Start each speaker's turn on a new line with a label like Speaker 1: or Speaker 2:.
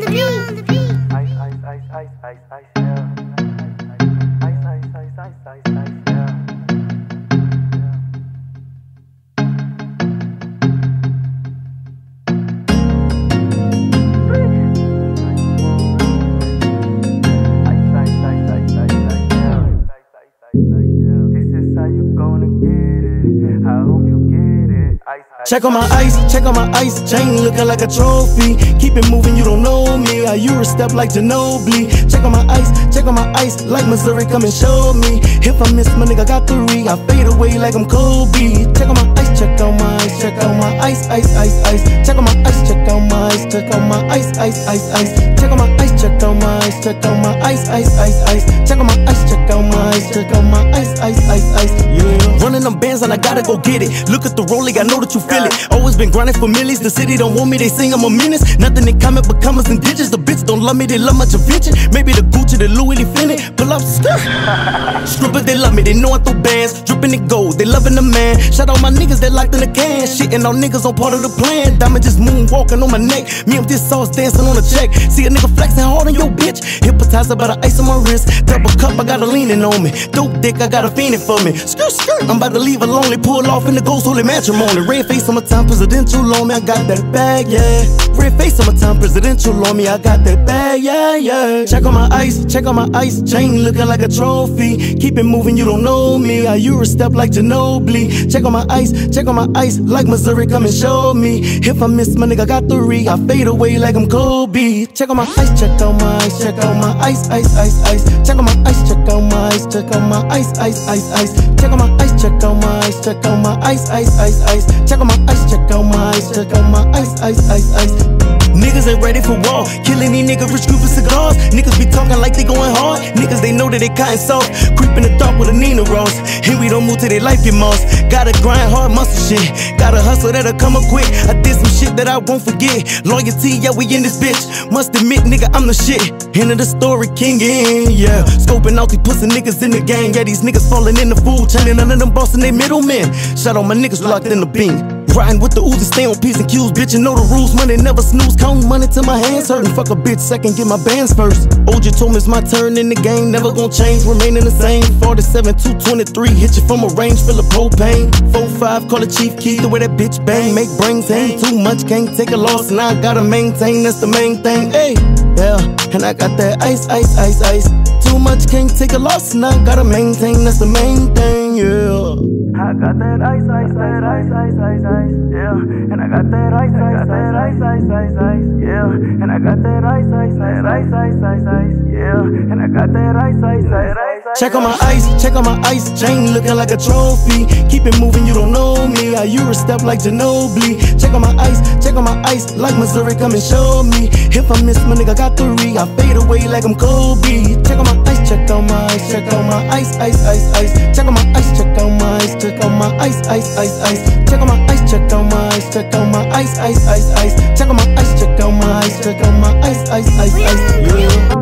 Speaker 1: Ice, ice, ice, ice, ice, ice, yeah. Ice, ice, ice, ice, ice, ice, yeah. This is how you gonna get it. I hope you get it.
Speaker 2: Check on my ice chain looking like a trophy. Keep it moving, you don't know me. I Eurostep like Ginobili. Check on my ice like Missouri, come and show me. If I miss my nigga, got 3. I fade away like I'm Kobe. Check on my ice, check on my ice, check on my ice, ice, ice, ice. Check on my ice, check on my ice, check on my ice, ice, ice, ice. Check on my ice, check on my ice, check on my ice, ice, ice, ice. Check on my ice, check on my ice, check on my ice, ice, ice, ice. Yeah. Running them bands and I gotta go get it. Look at the rolling, I know that you feel it. Always been grinding for millions. The city don't want me, they sing I'm a menace. Nothing in common but commas and digits. The bitch don't love me, they love my Javinci. Maybe the Gucci, the Louis, they feeling. Pull up, skirt. Strippers, they love me, they know I throw bands. Dripping in gold, they loving the man. Shout out my niggas that locked in the can. Shitting on niggas on part of the plan. Diamond just moonwalking on my neck. Me with this sauce dancing on the check. See a nigga flexing hard on your bitch. Hypnotized by the ice on my wrist. Double cup, I got a leaning on me. Dope dick, I got a fiending for me. Skirt, skirt, I'm about to leave a lonely. Pull off in the ghost holy matrimony. Red face on my time, presidential on me. I got that bag, yeah. Red face on my time, presidential on me. I got that bag, yeah, yeah. Check on my ice chain looking like a trophy. Keep it moving, you don't know me. I Eurostep like Ginobili. Check on my ice like Missouri, come and show me. If I miss my nigga, got 3. I fade away like I'm Kobe. Check on my ice, check on my ice, check on my ice, ice, ice, ice. Check on my ice, check on my ice, check on my ice, ice, ice, ice. Check on my ice, check on my ice, check on my ice, ice, ice, ice. Check on my ice, check on my ice, check on my ice, ice, ice, ice. Niggas ain't ready for war. Killing these niggas rich group of cigars. Niggas be talking like they going hard. Niggas they know that they cotton soft. Creep in the dark with a Nina Ross. Here we don't move till they life get moss. Gotta grind hard muscle shit. Gotta hustle that'll come up quick. I did some shit that I won't forget. Loyalty, yeah, we in this bitch. Must admit, nigga, I'm the shit. End of the story, king in, yeah. Scoping out these pussy niggas in the gang. Yeah, these niggas falling in the food chain. None of them bossing they middlemen. Shout out my niggas locked in the beam. Riding with the Uzi, stay on P's and Q's, bitch, you know the rules. Money never snooze, counting money till my hands hurtin'. Fuck a bitch second, get my bands first. OG told me it's my turn in the game, never gon' change, remaining the same. 47, 223, hit you from a range full of propane. 4-5, call it Chief Keith, the way that bitch bang, make brains hang. Too much, can't take a loss, and I gotta maintain, that's the main thing. Hey, yeah, and I got that ice, ice, ice, ice. Too much, can't take a loss, and I gotta maintain, that's the main thing, yeah.
Speaker 1: I got that ice, ice, ice, ice, ice, ice, ice, yeah. And I got that ice, ice, ice, ice, ice, ice, ice, yeah. And I got that ice, ice, ice, ice, ice, ice, ice, yeah. And I got that ice, ice, ice, ice.
Speaker 2: Check on my ice chain looking like a trophy. Keep it moving, you don't know me. I Eurostep like Ginobili. Check on my ice like Missouri, come and show me. If I miss my nigga, got 3. I fade away like I'm Kobe. Check on my ice, check on my ice, check on my ice, ice, ice, ice. Check on my ice, check on my ice, check on my ice, ice, ice, ice. Check on my ice, check on my ice, check on my ice, ice, ice, ice. Check on my ice, check on my ice, check on my ice, ice, ice, ice. Yeah.